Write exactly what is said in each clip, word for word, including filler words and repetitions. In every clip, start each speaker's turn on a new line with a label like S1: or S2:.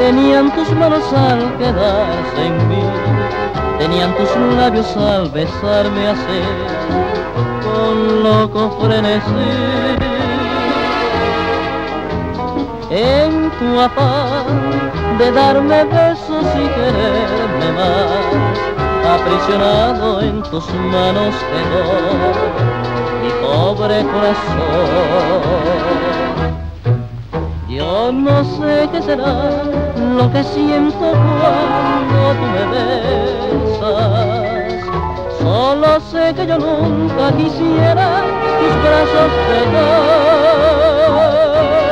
S1: tenían tus manos al quedarse en mí, tenían tus labios al besarme así, con loco frenesí. En tu afán de darme besos y quererme más, aprisionado en tus manos quedó mi pobre corazón. Yo no sé qué será lo que siento cuando tú me besas, solo sé que yo nunca quisiera tus brazos dejar.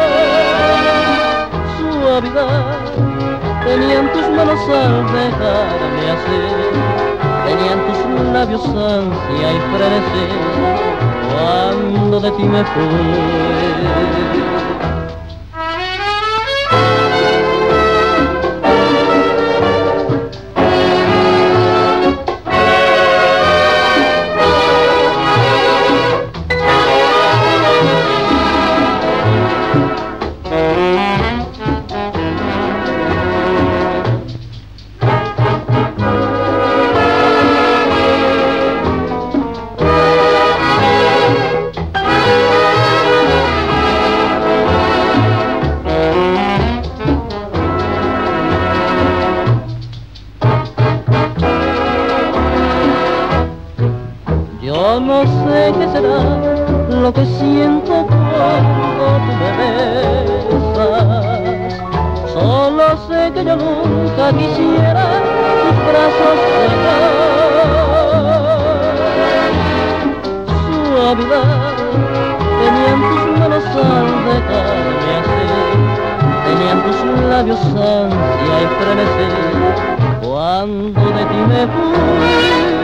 S1: Suavidad tenían tus manos al dejarme así, tenían tus labios ansia y frenesí, cuando de ti me fui. Yo no sé qué será lo que siento cuando tú me besas, solo sé que yo nunca quisiera tus brazos dejar. Suavidad tenían tus manos al dejarme así, tenían tus labios ansia y frenesí, cuando de ti me fui.